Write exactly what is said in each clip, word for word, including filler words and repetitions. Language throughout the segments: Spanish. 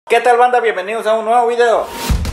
¿Qué tal, banda? Bienvenidos a un nuevo video.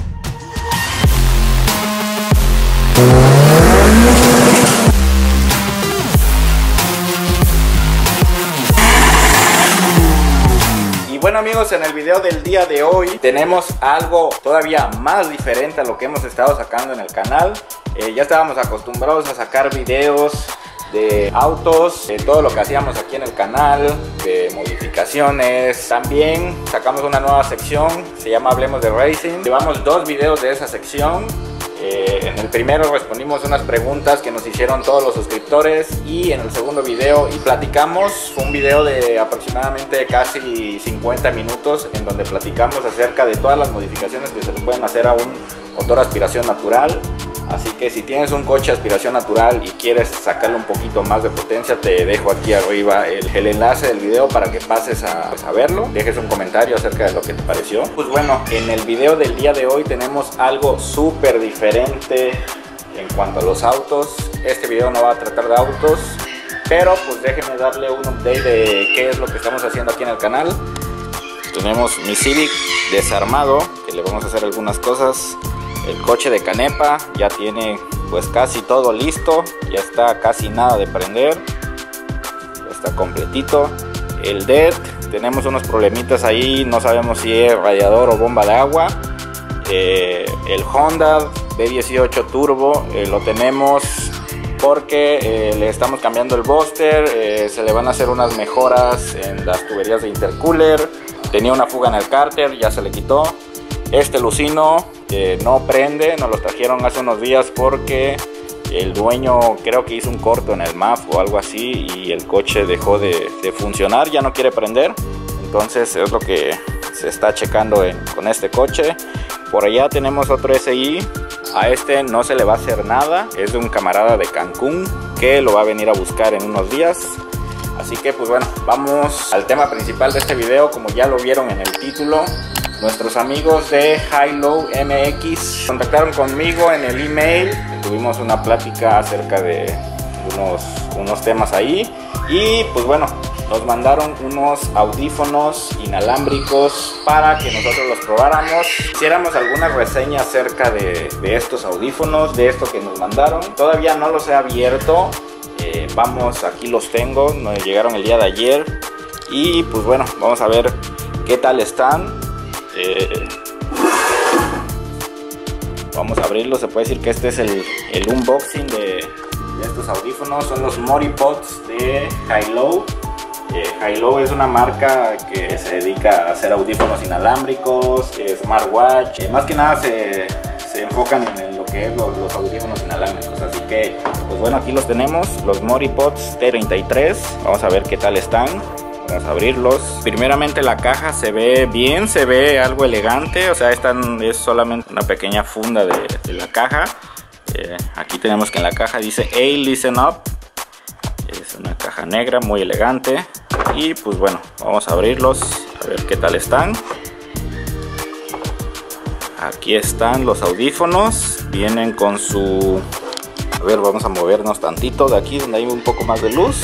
Y bueno, amigos, en el video del día de hoy tenemos algo todavía más diferente a lo que hemos estado sacando en el canal. Eh, ya estábamos acostumbrados a sacar videos de autos, de todo lo que hacíamos aquí en el canal, de modificaciones. También sacamos una nueva sección, se llama Hablemos de Racing. Llevamos dos videos de esa sección. Eh, en el primero respondimos unas preguntas que nos hicieron todos los suscriptores, y en el segundo video y platicamos, fue un video de aproximadamente casi cincuenta minutos en donde platicamos acerca de todas las modificaciones que se le pueden hacer a un motor aspiración natural. Así que si tienes un coche aspiración natural y quieres sacarle un poquito más de potencia, te dejo aquí arriba el, el enlace del video para que pases a, pues, a verlo. Dejes un comentario acerca de lo que te pareció. Pues bueno, en el video del día de hoy tenemos algo súper diferente en cuanto a los autos. Este video no va a tratar de autos, pero pues déjenme darle un update de qué es lo que estamos haciendo aquí en el canal. Tenemos mi Civic desarmado, que le vamos a hacer algunas cosas. El coche de Canepa ya tiene pues casi todo listo, ya está casi nada de prender, ya está completito. El D E T, tenemos unos problemitas ahí, no sabemos si es radiador o bomba de agua. Eh, el Honda B dieciocho Turbo eh, lo tenemos porque eh, le estamos cambiando el booster, eh, se le van a hacer unas mejoras en las tuberías de intercooler. Tenía una fuga en el cárter, ya se le quitó. Este Lucino eh, no prende, nos lo trajeron hace unos días porque el dueño creo que hizo un corto en el M A F o algo así y el coche dejó de, de funcionar, ya no quiere prender. Entonces es lo que se está checando en, con este coche. Por allá tenemos otro S I, a este no se le va a hacer nada, es de un camarada de Cancún que lo va a venir a buscar en unos días. Así que pues bueno, vamos al tema principal de este video. Como ya lo vieron en el título, nuestros amigos de Hi-Low M X contactaron conmigo en el email. Tuvimos una plática acerca de unos, unos temas ahí. Y pues bueno, nos mandaron unos audífonos inalámbricos para que nosotros los probáramos. Hiciéramos alguna reseña acerca de, de estos audífonos, de esto que nos mandaron. Todavía no los he abierto. Eh, vamos, aquí los tengo, nos llegaron el día de ayer. Y pues bueno, vamos a ver qué tal están. Eh, vamos a abrirlo. Se puede decir que este es el, el unboxing de, de estos audífonos. Son los Moripods de Hi-Low. eh, Hi-Low es una marca que se dedica a hacer audífonos inalámbricos, eh, smartwatch. eh, más que nada se, se enfocan en lo que es los, los audífonos inalámbricos. Así que pues bueno, aquí los tenemos, los Moripods T treinta y tres. Vamos a ver qué tal están. Vamos a abrirlos. Primeramente la caja se ve bien, se ve algo elegante. O sea, esta es solamente una pequeña funda de, de la caja. Eh, aquí tenemos que en la caja dice Hey, listen up. Es una caja negra muy elegante. Y pues bueno, vamos a abrirlos a ver qué tal están. Aquí están los audífonos. Vienen con su... A ver, vamos a movernos tantito de aquí donde hay un poco más de luz.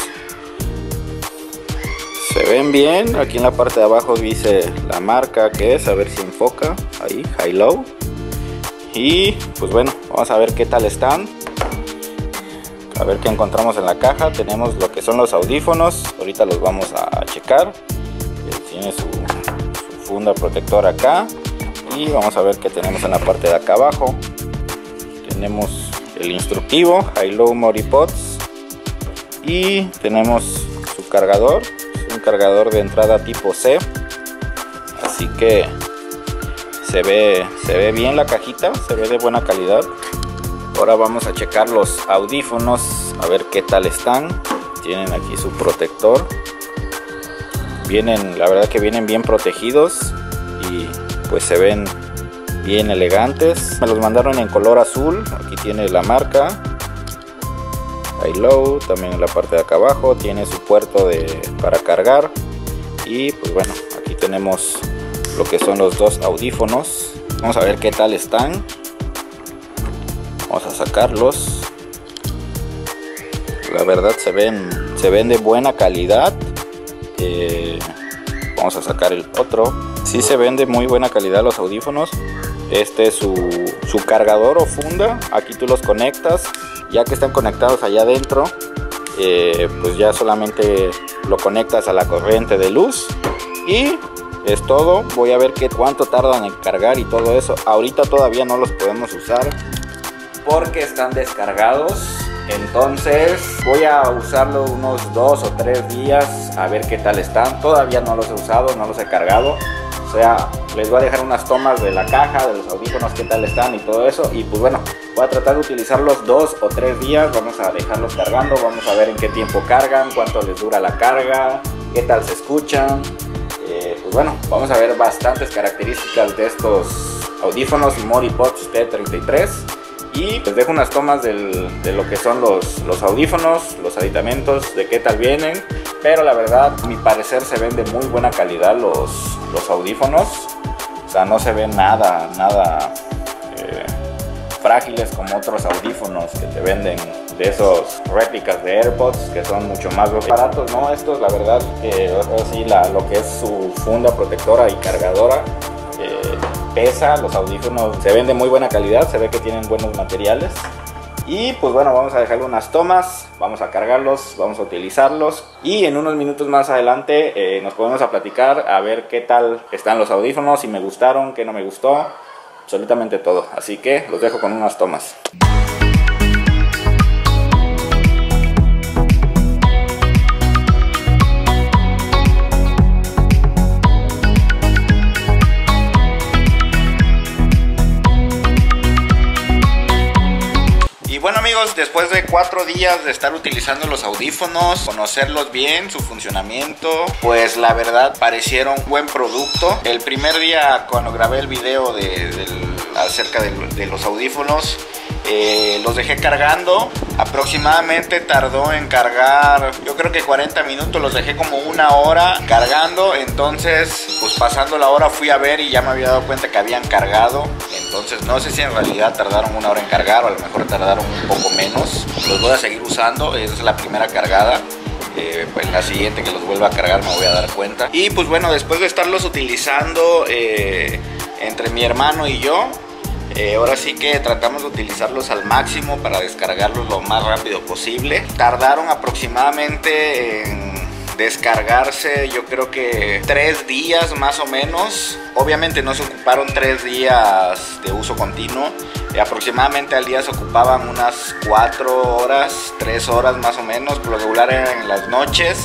Se ven bien, aquí en la parte de abajo dice la marca que es, a ver si enfoca, ahí, Hi-Low. Y pues bueno, vamos a ver qué tal están. A ver qué encontramos en la caja. Tenemos lo que son los audífonos, ahorita los vamos a checar. Tiene su, su funda protectora acá. Y vamos a ver qué tenemos en la parte de acá abajo. Tenemos el instructivo, Hi-Low Moripods. Y tenemos su cargador. Un cargador de entrada tipo C, así que se ve, se ve bien la cajita, se ve de buena calidad. Ahora vamos a checar los audífonos, a ver qué tal están. Tienen aquí su protector, vienen, la verdad que vienen bien protegidos y pues se ven bien elegantes. Me los mandaron en color azul, aquí tiene la marca Hi-Low. También en la parte de acá abajo tiene su puerto de, para cargar. Y pues bueno, aquí tenemos lo que son los dos audífonos. Vamos a ver qué tal están. Vamos a sacarlos. La verdad se ven, se ven de buena calidad. Eh, vamos a sacar el otro. Sí se ven de muy buena calidad los audífonos. Este es su, su cargador o funda. Aquí tú los conectas. Ya que están conectados allá adentro, eh, pues ya solamente lo conectas a la corriente de luz. Y es todo. Voy a ver qué cuánto tardan en cargar y todo eso. Ahorita todavía no los podemos usar porque están descargados. Entonces voy a usarlo unos dos o tres días a ver qué tal están. Todavía no los he usado, no los he cargado. O sea, les voy a dejar unas tomas de la caja, de los audífonos, qué tal están y todo eso. Y pues bueno, voy a tratar de utilizarlos dos o tres días. Vamos a dejarlos cargando, vamos a ver en qué tiempo cargan, cuánto les dura la carga, qué tal se escuchan. Eh, pues bueno, vamos a ver bastantes características de estos audífonos MORI-Pods T treinta y tres. Y les dejo unas tomas del, de lo que son los, los audífonos, los aditamentos, de qué tal vienen. Pero la verdad, a mi parecer se ven de muy buena calidad los, los audífonos. O sea, no se ven nada, nada eh, frágiles como otros audífonos que te venden de esos réplicas de AirPods que son mucho más baratos, ¿no? Estos, la verdad, eh, así la, lo que es su funda protectora y cargadora, eh, pesa. Los audífonos se ven de muy buena calidad, se ve que tienen buenos materiales. Y pues bueno, vamos a dejarle unas tomas, vamos a cargarlos, vamos a utilizarlos. Y en unos minutos más adelante eh, nos ponemos a platicar a ver qué tal están los audífonos, si me gustaron, qué no me gustó, absolutamente todo. Así que los dejo con unas tomas. Bueno amigos, después de cuatro días de estar utilizando los audífonos, conocerlos bien, su funcionamiento, pues la verdad parecieron buen producto. El primer día cuando grabé el video de, de, acerca de, de los audífonos, eh, los dejé cargando. Aproximadamente tardó en cargar, yo creo que cuarenta minutos, los dejé como una hora cargando. Entonces pues pasando la hora fui a ver y ya me había dado cuenta que habían cargado. Entonces no sé si en realidad tardaron una hora en cargar o a lo mejor tardaron un poco menos. Los voy a seguir usando, esa es la primera cargada. Eh, pues la siguiente que los vuelva a cargar me voy a dar cuenta. Y pues bueno, después de estarlos utilizando eh, entre mi hermano y yo, eh, ahora sí que tratamos de utilizarlos al máximo para descargarlos lo más rápido posible. Tardaron aproximadamente en descargarse, yo creo que tres días más o menos. Obviamente no se ocuparon tres días de uso continuo. Eh, aproximadamente al día se ocupaban unas cuatro horas, tres horas más o menos. Por lo regular eran en las noches.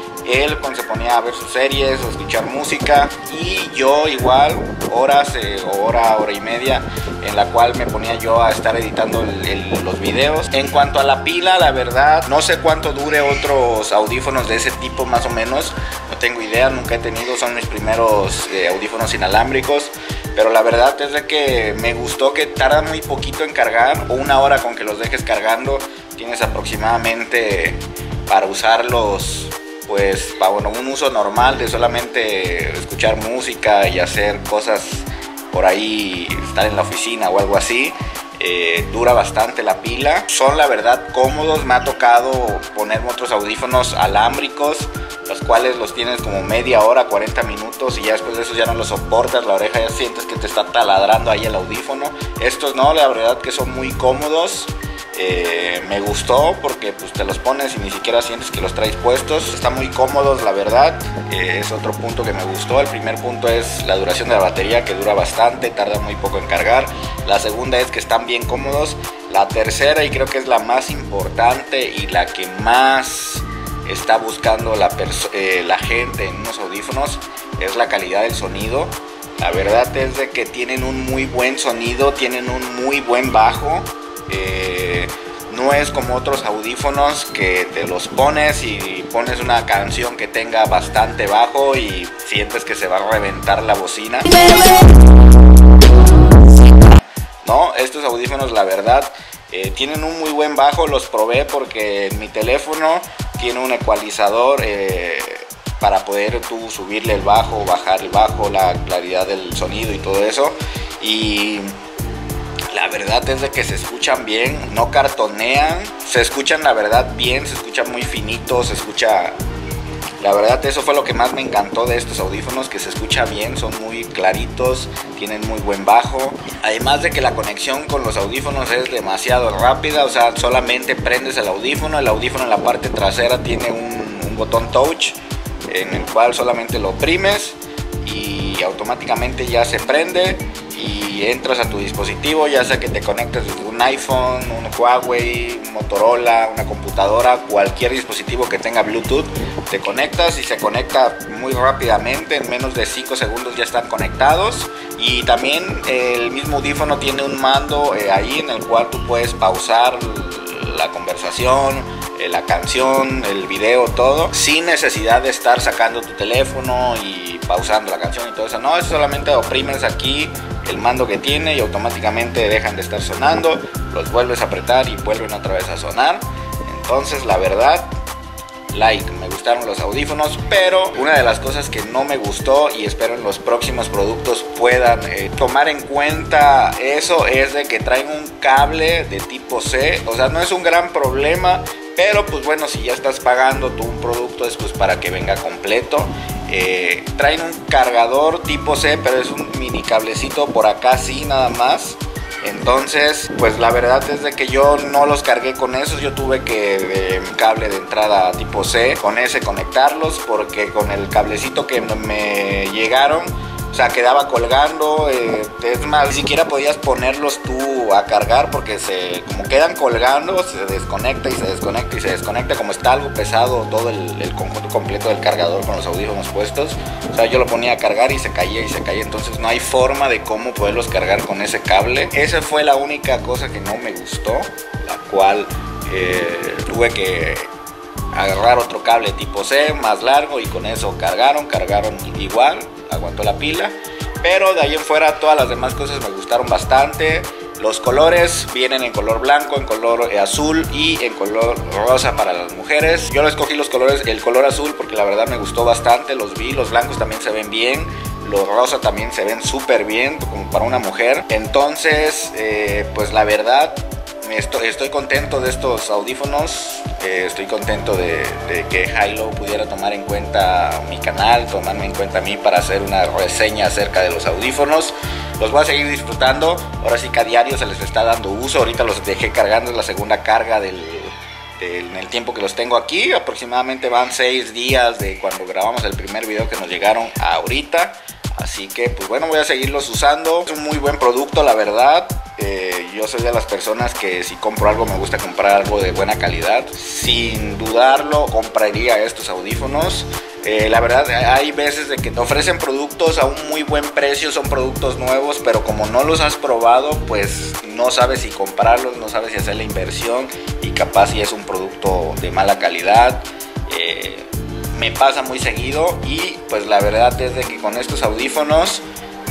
Él se ponía a ver sus series o escuchar música, y yo igual horas eh, o hora, hora y media en la cual me ponía yo a estar editando el, el, los videos. En cuanto a la pila, la verdad no sé cuánto dure otros audífonos de ese tipo más o menos, no tengo idea, nunca he tenido, son mis primeros eh, audífonos inalámbricos. Pero la verdad es de que me gustó que tardan muy poquito en cargar, o una hora con que los dejes cargando tienes aproximadamente para usarlos, pues para bueno, un uso normal de solamente escuchar música y hacer cosas por ahí, estar en la oficina o algo así. Eh, dura bastante la pila, son la verdad cómodos. Me ha tocado ponerme otros audífonos alámbricos, los cuales los tienes como media hora, cuarenta minutos, y ya después de eso ya no los soportas, la oreja ya sientes que te está taladrando ahí el audífono. Estos no, la verdad que son muy cómodos. Eh, me gustó porque pues te los pones y ni siquiera sientes que los traes puestos. Están muy cómodos, la verdad. Eh, es otro punto que me gustó. El primer punto es la duración de la batería, que dura bastante, tarda muy poco en cargar. La segunda es que están bien cómodos. La tercera, y creo que es la más importante y la que más está buscando la, eh, la gente en unos audífonos, es la calidad del sonido. La verdad es de que tienen un muy buen sonido, tienen un muy buen bajo. Eh, no es como otros audífonos que te los pones y pones una canción que tenga bastante bajo y sientes que se va a reventar la bocina. No, estos audífonos la verdad eh, tienen un muy buen bajo. Los probé porque en mi teléfono tiene un ecualizador eh, para poder tú subirle el bajo, bajar el bajo, la claridad del sonido y todo eso. Y la verdad es de que se escuchan bien, no cartonean, se escuchan la verdad bien, se escucha muy finito, se escucha La verdad eso fue lo que más me encantó de estos audífonos, que se escucha bien, son muy claritos, tienen muy buen bajo. Además de que la conexión con los audífonos es demasiado rápida, o sea, solamente prendes el audífono, el audífono en la parte trasera tiene un, un botón touch en el cual solamente lo oprimes y automáticamente ya se prende y entras a tu dispositivo, ya sea que te conectes desde un iPhone, un Huawei, un Motorola, una computadora, cualquier dispositivo que tenga Bluetooth, te conectas y se conecta muy rápidamente, en menos de cinco segundos ya están conectados. Y también el mismo audífono tiene un mando eh, ahí en el cual tú puedes pausar la conversación, la canción, el video, todo, sin necesidad de estar sacando tu teléfono y pausando la canción y todo eso. No, es solamente oprimes aquí el mando que tiene y automáticamente dejan de estar sonando, los vuelves a apretar y vuelven otra vez a sonar. Entonces, la verdad, like, me gustaron los audífonos, pero una de las cosas que no me gustó, y espero en los próximos productos puedan eh, tomar en cuenta eso, es de que traen un cable de tipo C. O sea, no es un gran problema, pero pues bueno, si ya estás pagando tú un producto es pues para que venga completo. Eh, traen un cargador tipo C, pero es un mini cablecito por acá así nada más. Entonces, pues la verdad es de que yo no los cargué con esos. Yo tuve que de cable de entrada tipo C, con ese conectarlos, porque con el cablecito que me llegaron, o sea, quedaba colgando. Eh, es más, ni siquiera podías ponerlos tú a cargar, porque se, como quedan colgando, se desconecta y se desconecta y se desconecta. Como está algo pesado todo el, el conjunto completo del cargador con los audífonos puestos, o sea, yo lo ponía a cargar y se caía y se caía. Entonces no hay forma de cómo poderlos cargar con ese cable. Esa fue la única cosa que no me gustó, la cual eh, tuve que agarrar otro cable tipo C más largo y con eso cargaron, cargaron igual, aguantó la pila. Pero de ahí en fuera todas las demás cosas me gustaron bastante. Los colores vienen en color blanco, en color azul y en color rosa para las mujeres. Yo lo escogí los colores, el color azul, porque la verdad me gustó bastante. Los vi, los blancos también se ven bien, los rosa también se ven súper bien como para una mujer. Entonces eh, pues la verdad Estoy, estoy contento de estos audífonos, eh, estoy contento de, de que Hilo pudiera tomar en cuenta mi canal, tomarme en cuenta a mí para hacer una reseña acerca de los audífonos. Los voy a seguir disfrutando, ahora sí que a diario se les está dando uso. Ahorita los dejé cargando, es la segunda carga del, del, en el tiempo que los tengo aquí. Aproximadamente van seis días de cuando grabamos el primer video que nos llegaron a ahorita. Así que pues bueno, voy a seguirlos usando. Es un muy buen producto, la verdad. Eh, yo soy de las personas que si compro algo me gusta comprar algo de buena calidad. Sin dudarlo compraría estos audífonos. Eh, la verdad hay veces de que te ofrecen productos a un muy buen precio, son productos nuevos, pero como no los has probado, pues no sabes si comprarlos, no sabes si hacer la inversión y capaz si es un producto de mala calidad. Eh, me pasa muy seguido y pues la verdad es de que con estos audífonos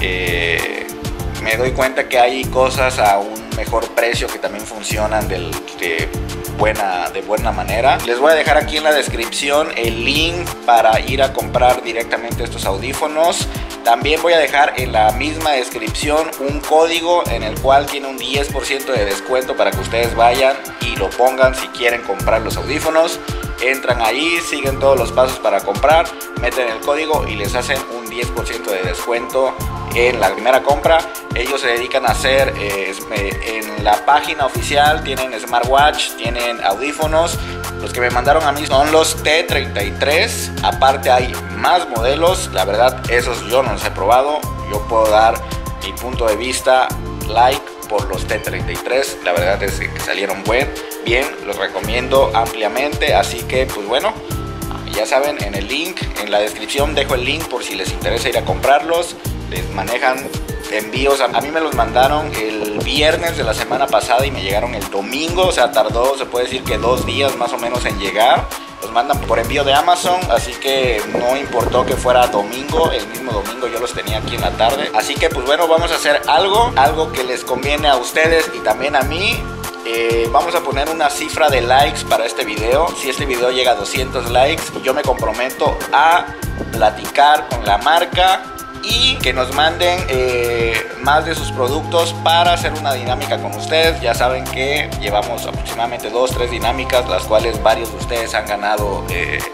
eh, me doy cuenta que hay cosas a un mejor precio que también funcionan del, de, buena, de buena manera. Les voy a dejar aquí en la descripción el link para ir a comprar directamente estos audífonos. También voy a dejar en la misma descripción un código en el cual tiene un diez por ciento de descuento para que ustedes vayan y lo pongan si quieren comprar los audífonos. Entran ahí, siguen todos los pasos para comprar, meten el código y les hacen un diez por ciento de descuento en la primera compra. Ellos se dedican a hacer, eh, en la página oficial tienen smartwatch, tienen audífonos. Los que me mandaron a mí son los T treinta y tres, aparte hay más modelos. La verdad esos yo no los he probado, yo puedo dar mi punto de vista like por los T treinta y tres. La verdad es que salieron buen, bien, los recomiendo ampliamente. Así que pues bueno, ya saben, en el link, en la descripción dejo el link por si les interesa ir a comprarlos. Les manejan envíos, a mí me los mandaron el viernes de la semana pasada y me llegaron el domingo, o sea tardó, se puede decir que dos días más o menos en llegar. Los mandan por envío de Amazon, así que no importó que fuera domingo, el mismo domingo yo los tenía aquí en la tarde. Así que pues bueno, vamos a hacer algo, algo que les conviene a ustedes y también a mí. Eh, vamos a poner una cifra de likes para este video. Si este video llega a doscientos likes, yo me comprometo a platicar con la marca y que nos manden eh, más de sus productos para hacer una dinámica con ustedes. Ya saben que llevamos aproximadamente dos, tres dinámicas, las cuales varios de ustedes han ganado eh,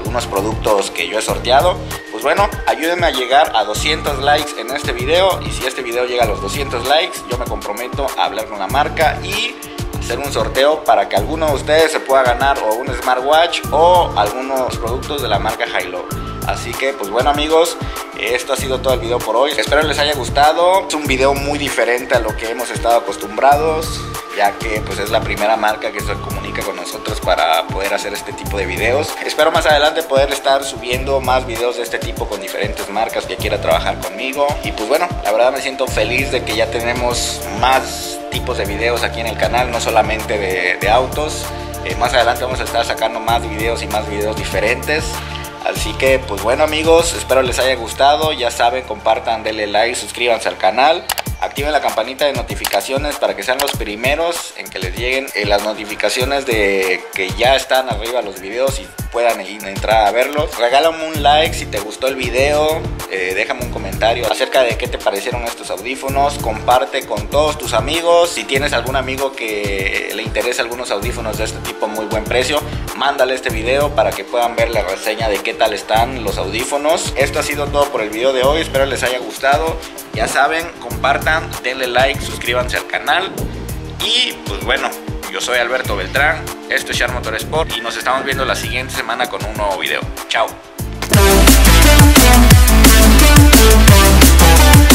algunos productos que yo he sorteado. Pues bueno, ayúdenme a llegar a doscientos likes en este video, y si este video llega a los doscientos likes, yo me comprometo a hablar con la marca y hacer un sorteo para que alguno de ustedes se pueda ganar o un smartwatch o algunos productos de la marca Hilo. Así que pues bueno amigos, esto ha sido todo el video por hoy. Espero les haya gustado. Es un video muy diferente a lo que hemos estado acostumbrados, ya que pues es la primera marca que se comunica con nosotros para poder hacer este tipo de videos. Espero más adelante poder estar subiendo más videos de este tipo con diferentes marcas que quiera trabajar conmigo. Y pues bueno, la verdad me siento feliz de que ya tenemos más tipos de videos aquí en el canal, no solamente de, de autos. Eh, más adelante vamos a estar sacando más videos y más videos diferentes. Así que pues bueno amigos, espero les haya gustado. Ya saben, compartan, denle like, suscríbanse al canal, activen la campanita de notificaciones para que sean los primeros en que les lleguen eh, las notificaciones de que ya están arriba los videos y puedan entrar a verlos. Regálame un like si te gustó el video, eh, déjame un comentario acerca de qué te parecieron estos audífonos, comparte con todos tus amigos. Si tienes algún amigo que le interesa algunos audífonos de este tipo a muy buen precio, mándale este video para que puedan ver la reseña de qué tal están los audífonos. Esto ha sido todo por el video de hoy, espero les haya gustado. Ya saben, compartan, denle like, suscríbanse al canal y pues bueno, yo soy Alberto Beltrán, esto es Shar Motorsport y nos estamos viendo la siguiente semana con un nuevo video. Chao.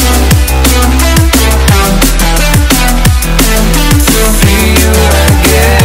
See you again.